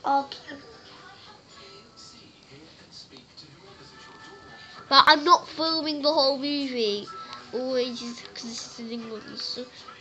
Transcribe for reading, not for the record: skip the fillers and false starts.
Okay. But I'm not filming the whole movie. Always because this is in England. So